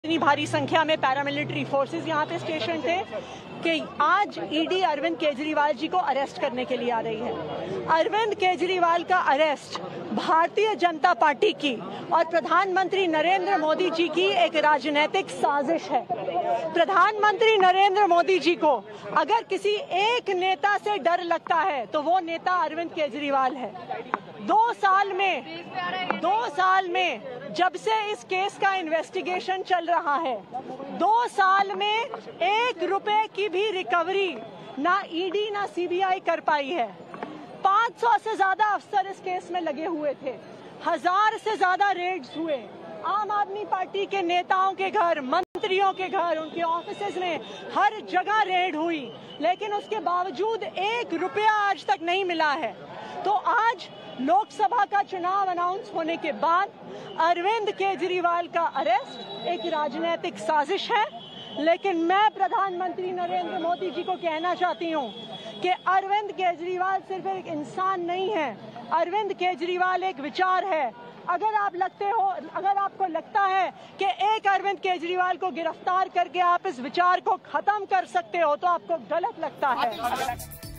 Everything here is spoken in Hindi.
इतनी भारी संख्या में पैरामिलिट्री फोर्सेस यहाँ पे स्टेशन थे कि आज ईडी अरविंद केजरीवाल जी को अरेस्ट करने के लिए आ रही है। अरविंद केजरीवाल का अरेस्ट भारतीय जनता पार्टी की और प्रधानमंत्री नरेंद्र मोदी जी की एक राजनीतिक साजिश है। प्रधानमंत्री नरेंद्र मोदी जी को अगर किसी एक नेता से डर लगता है तो वो नेता अरविंद केजरीवाल है। 2 साल में जब से इस केस का इन्वेस्टिगेशन चल रहा है, 2 साल में 1 रुपए की भी रिकवरी ना ईडी ना सीबीआई कर पाई है। 500 से ज्यादा अफसर इस केस में लगे हुए थे, 1000 से ज्यादा रेड्स हुए। आम आदमी पार्टी के नेताओं के घर, मंत्रियों के घर, उनके ऑफिसेज में हर जगह रेड हुई, लेकिन उसके बावजूद 1 रुपया आज तक नहीं मिला है। तो आज लोकसभा का चुनाव अनाउंस होने के बाद अरविंद केजरीवाल का अरेस्ट एक राजनीतिक साजिश है। लेकिन मैं प्रधानमंत्री नरेंद्र मोदी जी को कहना चाहती हूं कि अरविंद केजरीवाल सिर्फ एक इंसान नहीं है, अरविंद केजरीवाल एक विचार है। अगर आपको लगता है कि एक अरविंद केजरीवाल को गिरफ्तार करके आप इस विचार को खत्म कर सकते हो तो आपको गलत लगता है।